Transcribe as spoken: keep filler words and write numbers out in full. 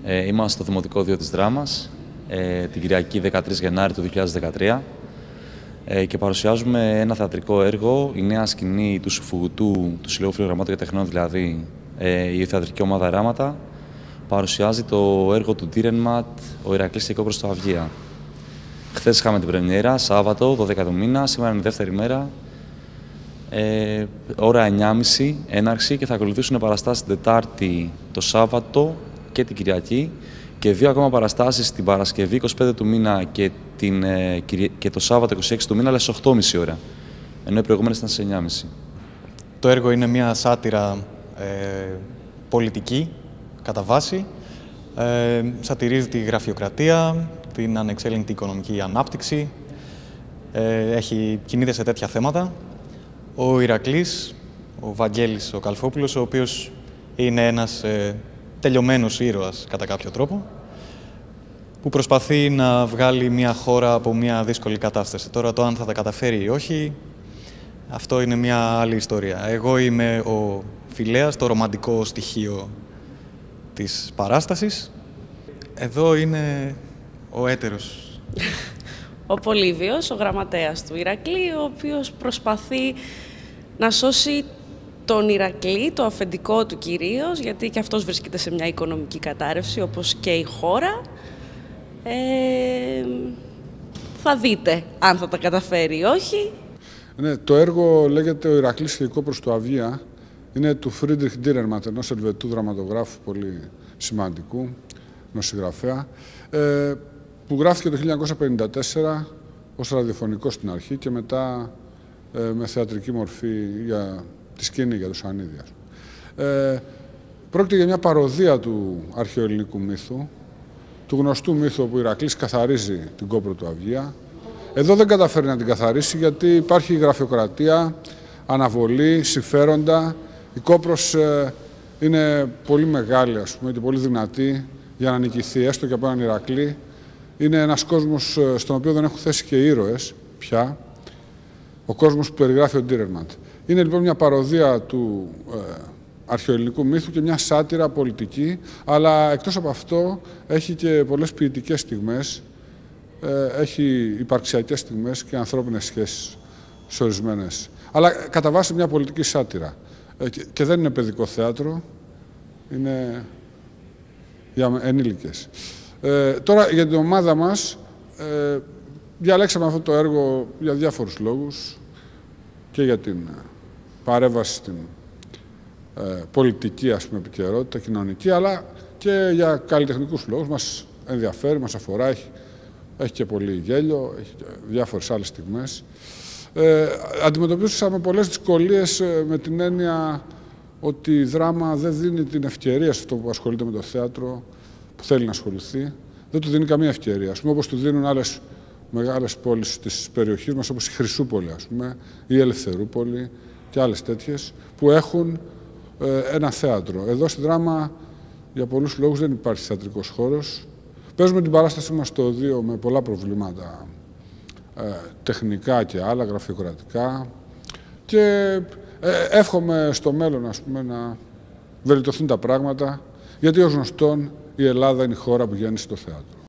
Ε, είμαστε στο Δημοτικό δύο της Δράμας, ε, την Κυριακή δεκατρείς Γενάρη του δύο χιλιάδες δεκατρία ε, και παρουσιάζουμε ένα θεατρικό έργο, η νέα σκηνή του Σουφουγουτού, του Συλλόγου Φιλογραμμάτων και Τεχνών, δηλαδή ε, η θεατρική ομάδα Ράματα, παρουσιάζει το έργο του Ντίρενματ «Ο Ηρακλής και η Κόπρος του Αυγία». Χθες είχαμε την πρεμιέρα, Σάββατο, δώδεκα του μήνα, σήμερα είναι η δεύτερη μέρα. Ε, ώρα εννιά και μισή έναρξη και θα ακολουθήσουν παραστάσεις την Τετάρτη, το Σάββατο και την Κυριακή και δύο ακόμα παραστάσεις την Παρασκευή είκοσι πέντε του μήνα και, την, ε, και το Σάββατο είκοσι έξι του μήνα, αλλά στις οκτώ και μισή ώρα, ενώ οι προηγούμενες ήταν στις εννιά και μισή. Το έργο είναι μια σάτυρα ε, πολιτική, κατά βάση. Ε, σατυρίζει τη γραφειοκρατία, την ανεξέλεγκτη οικονομική ανάπτυξη. Ε, έχει, κινείται σε τέτοια θέματα. Ο Ηρακλής, ο Βαγγέλης ο Καλφόπουλος, ο οποίος είναι ένας ε, τελειωμένος ήρωας κατά κάποιο τρόπο, που προσπαθεί να βγάλει μια χώρα από μια δύσκολη κατάσταση. Τώρα το αν θα τα καταφέρει ή όχι, αυτό είναι μια άλλη ιστορία. Εγώ είμαι ο Φιλέας, το ρομαντικό στοιχείο της παράστασης. Εδώ είναι ο έτερος. Ο Πολύβιος, ο γραμματέας του Ηρακλή, ο οποίος προσπαθεί να σώσει τον Ηρακλή, το αφεντικό του κυρίως, γιατί και αυτός βρίσκεται σε μια οικονομική κατάρρευση, όπως και η χώρα. Ε, θα δείτε αν θα τα καταφέρει ή όχι. Ναι, το έργο λέγεται «Ο Ηρακλής και η Κόπρος του Αυγία». Είναι του Φρίντριχ Ντίρενματ, ενός Ελβετού δραματογράφου πολύ σημαντικού, ενός συγγραφέα, ε, που γράφτηκε το χίλια εννιακόσια πενήντα τέσσερα ως ραδιοφωνικό στην αρχή και μετά ε, με θεατρική μορφή για τη σκηνή, για το σανίδι. Ε, πρόκειται για μια παροδία του αρχαιοελληνικού μύθου, του γνωστού μύθου όπου ο Ηρακλής καθαρίζει την Κόπρο του Αυγία. Εδώ δεν καταφέρει να την καθαρίσει γιατί υπάρχει γραφειοκρατία, αναβολή, συμφέροντα. Η Κόπρος ε, είναι πολύ μεγάλη, ας πούμε, και πολύ δυνατή για να νικηθεί, έστω και από έναν Ηρακλή. Είναι ένας κόσμος στον οποίο δεν έχουν θέσει και ήρωες πια, ο κόσμος που περιγράφει ο Ντίρενματ. Είναι λοιπόν μια παροδία του ε, αρχαιοελληνικού μύθου και μια σάτυρα πολιτική, αλλά εκτός από αυτό έχει και πολλές ποιητικές στιγμές, ε, έχει υπαρξιακές στιγμές και ανθρώπινες σχέσεις σε ορισμένες. Αλλά κατά βάση μια πολιτική σάτυρα. Ε, και, και δεν είναι παιδικό θέατρο, είναι για ενήλικες. Ε, τώρα για την ομάδα μας, ε, διαλέξαμε αυτό το έργο για διάφορους λόγους και για την παρέμβαση στην ε, πολιτική, ας πούμε, επικαιρότητα, κοινωνική, αλλά και για καλλιτεχνικούς λόγους. Μας ενδιαφέρει, μας αφορά, έχει, έχει και πολύ γέλιο, έχει και διάφορες άλλες στιγμές. Ε, αντιμετωπίσαμε πολλές δυσκολίες ε, με την έννοια ότι η δράμα δεν δίνει την ευκαιρία σε αυτό που ασχολείται με το θέατρο, που θέλει να ασχοληθεί, δεν του δίνει καμία ευκαιρία. Ας πούμε, όπως του δίνουν άλλες μεγάλες πόλεις της περιοχής μας, όπως η Χρυσούπολη, ας πούμε, ή η Ελευθερούπολη και άλλες τέτοιες, που έχουν ε, ένα θέατρο. Εδώ στη δράμα, για πολλούς λόγους, δεν υπάρχει θεατρικός χώρος. Παίζουμε την παράστασή μας στο δύο με πολλά προβλήματα, ε, τεχνικά και άλλα, γραφειοκρατικά. Και ε, εύχομαι στο μέλλον, ας πούμε, να βελτιωθούν τα πράγματα, γιατί ως γνωστόν η Ελλάδα είναι η χώρα που γέννησε το θέατρο.